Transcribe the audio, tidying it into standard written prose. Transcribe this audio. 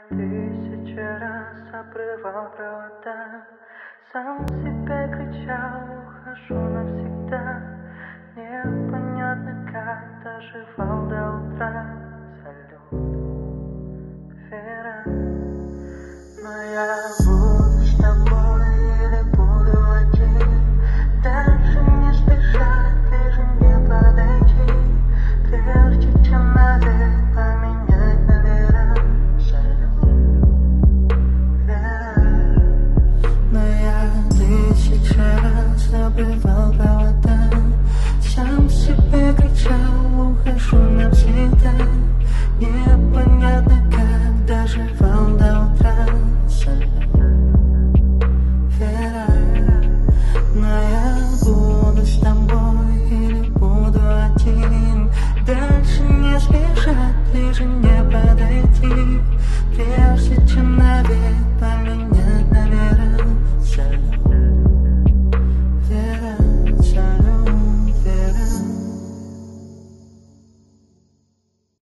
Тысячи раз обрывал провода, сам себе кричал: ухожу навсегда. Непонятно, как доживал до утра. Салют.